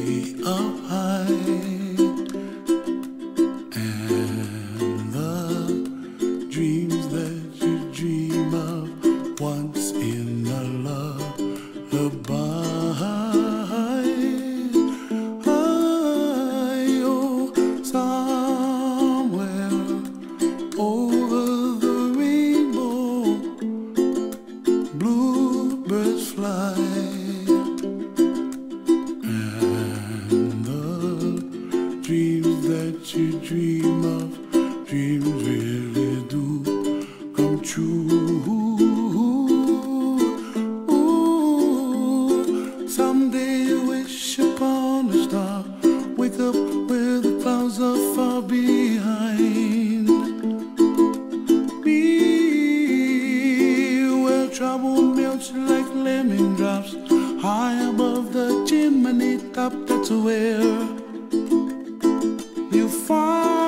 up high, and the dreams that you dream of once in a lullaby. Oh, somewhere over the rainbow, bluebirds fly. Dreams that you dream of, dreams really do come true. Ooh, someday you wish upon a star, wake up where the clouds are far behind me, where trouble melts like lemon drops, high above the chimney top. That's where you find